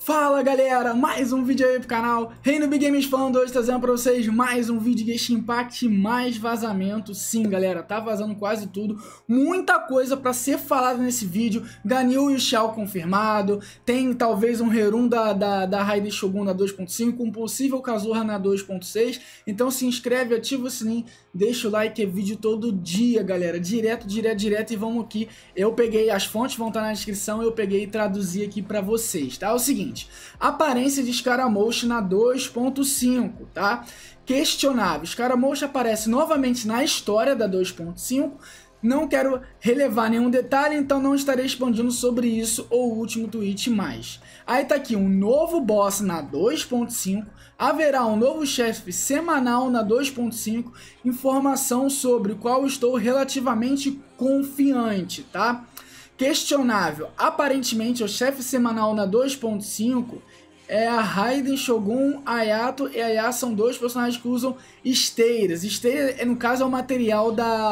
Fala galera, mais um vídeo aí pro canal Reino Big Games falando hoje, trazendo pra vocês mais um vídeo de Genshin Impact, mais vazamento. Sim galera, tá vazando quase tudo, muita coisa pra ser falada nesse vídeo. Ganyu e o Xiao confirmado, tem talvez um Herun da Raiden Shogun na 2.5, um possível Kazuha na 2.6, então se inscreve, ativa o sininho, deixa o like, é vídeo todo dia galera, direto e vamos aqui. Eu peguei, as fontes vão estar na descrição, eu peguei e traduzi aqui pra vocês, tá? É o seguinte, aparência de Scaramouche na 2.5, tá? Questionável. Scaramouche aparece novamente na história da 2.5. Não quero relevar nenhum detalhe, então não estarei expandindo sobre isso ou o último tweet mais. Aí tá aqui um novo boss na 2.5. Haverá um novo chefe semanal na 2.5. Informação sobre o qual estou relativamente confiante, tá? Questionável. Aparentemente, o chefe semanal na 2.5 é a Raiden Shogun. Ayato e Aya são dois personagens que usam esteiras. Esteira, no caso, é o material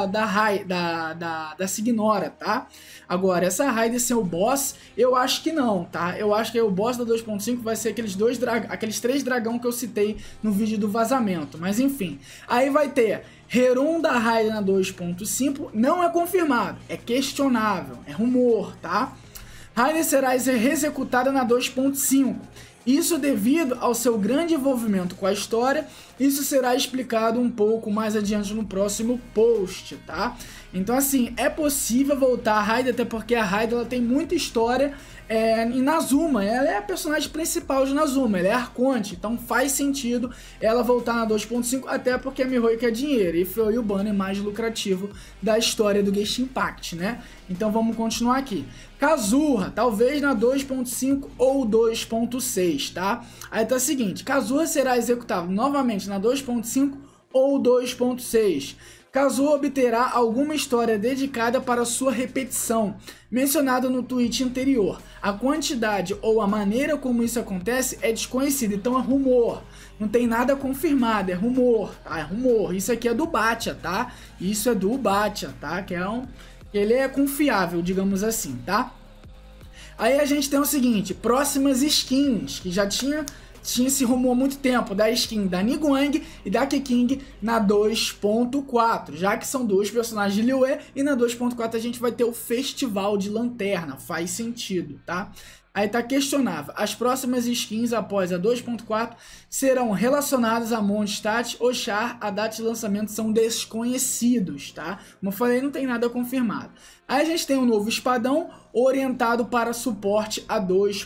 da Signora, tá? Agora, essa Raiden ser o boss, eu acho que não, tá? Eu acho que o boss da 2.5 vai ser aqueles três dragão que eu citei no vídeo do vazamento. Mas, enfim. Aí vai ter Herun da Raiden na 2.5, não é confirmado, é questionável, é rumor, tá? Raiden será executada na 2.5. Isso devido ao seu grande envolvimento com a história. Isso será explicado um pouco mais adiante no próximo post, tá? Então assim, é possível voltar a Raiden, até porque a Raiden ela tem muita história em Nazuma. Ela é a personagem principal de Nazuma, ela é Arconte, então faz sentido ela voltar na 2.5, até porque a Mihoyo quer dinheiro e foi o banner mais lucrativo da história do Genshin Impact, né? Então vamos continuar aqui. Kazuha, talvez na 2.5 ou 2.6, tá? Aí tá o seguinte, Kazuha será executado novamente na 2.5 ou 2.6. Kazuha obterá alguma história dedicada para sua repetição, mencionada no tweet anterior. A quantidade ou a maneira como isso acontece é desconhecida, então é rumor. Não tem nada confirmado, é rumor, tá? É rumor. Isso aqui é do Batia, tá? Isso é do Batia, tá? Ele é confiável, digamos assim, tá? Aí a gente tem o seguinte, próximas skins, que já tinha esse rumor há muito tempo, da skin da Niguang e da Keqing na 2.4, já que são dois personagens de Liyue, e na 2.4 a gente vai ter o Festival de Lanterna, faz sentido, tá? Aí tá questionável. As próximas skins após a 2.4 serão relacionadas a Mondstadt ou Char. A data de lançamento são desconhecidos, tá? Como eu falei, não tem nada confirmado. Aí a gente tem um novo espadão orientado para suporte a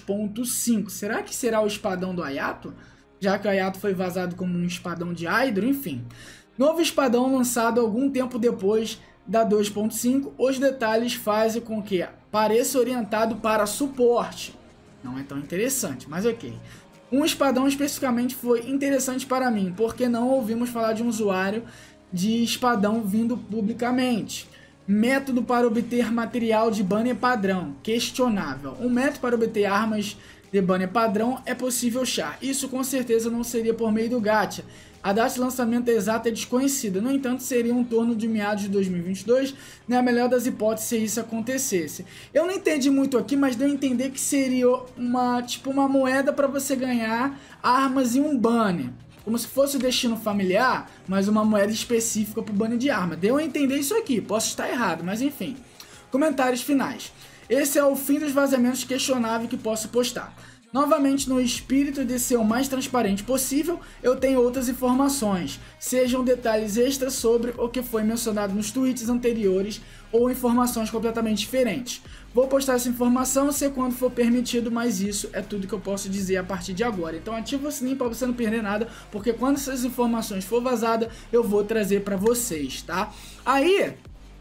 2.5. Será que será o espadão do Ayato? Já que o Ayato foi vazado como um espadão de Hydro, enfim. Novo espadão lançado algum tempo depois da 2.5. Os detalhes fazem com que pareça orientado para suporte. Não é tão interessante, mas ok. Um espadão especificamente foi interessante para mim, porque não ouvimos falar de um usuário de espadão vindo publicamente. Método para obter material de banner padrão, questionável. Um método para obter armas de banner padrão é possível Char. Isso com certeza não seria por meio do gacha. A data de lançamento exata é desconhecida, no entanto seria em torno de meados de 2022, na melhor das hipóteses se isso acontecesse. Eu não entendi muito aqui, mas deu a entender que seria uma moeda para você ganhar armas e um banner. Como se fosse o destino familiar, mas uma moeda específica para o banner de arma. Deu a entender isso aqui, posso estar errado, mas enfim. Comentários finais. Esse é o fim dos vazamentos questionáveis que posso postar. Novamente, no espírito de ser o mais transparente possível, eu tenho outras informações, sejam detalhes extras sobre o que foi mencionado nos tweets anteriores ou informações completamente diferentes. Vou postar essa informação se quando for permitido, mas isso é tudo que eu posso dizer a partir de agora. Então ativa o sininho para você não perder nada, porque quando essas informações for vazadas, eu vou trazer para vocês, tá? Aí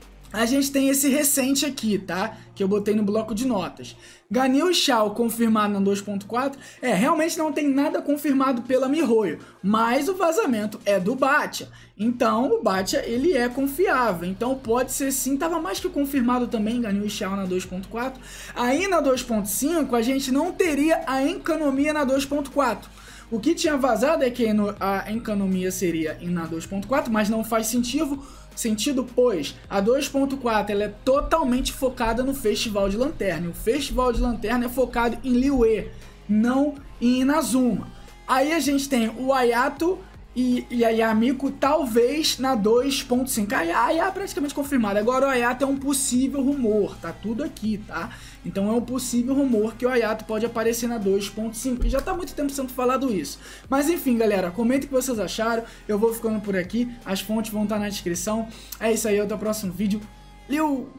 a gente tem esse recente aqui, tá? Que eu botei no bloco de notas. Ganyu e Xiao confirmado na 2.4. Realmente não tem nada confirmado pela Mihoyo, mas o vazamento é do Batia. Então o Batia, ele é confiável. Então pode ser sim, tava mais que confirmado também Ganyu e Xiao na 2.4. Aí na 2.5 a gente não teria a Enkanomiya na 2.4. O que tinha vazado é que a Enkanomiya seria na 2.4, mas não faz sentido, pois a 2.4 ela é totalmente focada no Festival de Lanterna. O Festival de Lanterna é focado em Liyue. não em Inazuma. Aí a gente tem o Hayato e a Yamiko talvez na 2.5. A Aya é praticamente confirmada. Agora o Hayato é um possível rumor, tá tudo aqui, tá? Então é um possível rumor que o Hayato pode aparecer na 2.5. E já tá há muito tempo sendo falado isso. Mas enfim, galera, comentem o que vocês acharam. Eu vou ficando por aqui, as fontes vão estar na descrição. É isso aí, até o próximo vídeo. Liu!